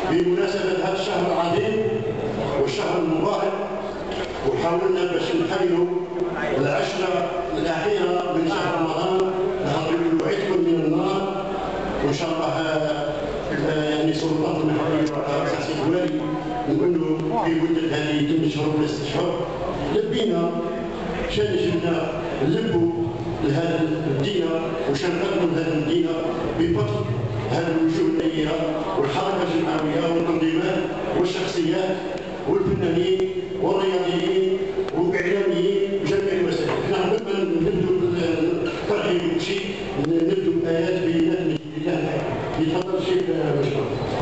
بمناسبة هذا الشهر العظيم والشهر المبارك، وحاولنا باش نحيوا العشرة الأخيرة من شهر رمضان، نهار عتق من النار، وإن شاء الله يعني سلطات المحلية وأساس الوالي نقولوا في مدة هذه 8 شهور ولا 6 شهور لبينا شان جبنا نلبوا لهذا المدينة وشان نقدموا لهذه المدينة بفضل هذه الوجوه النيرة والحركة الجمعوية والتنظيمات والشخصيات والفنانين والرياضيين والإعلاميين وجميع المسائل. احنا قبل ما نبدو بالترحيب بشيء نبدو بآيات بينات لله. يتفضل الشيخ مشكور.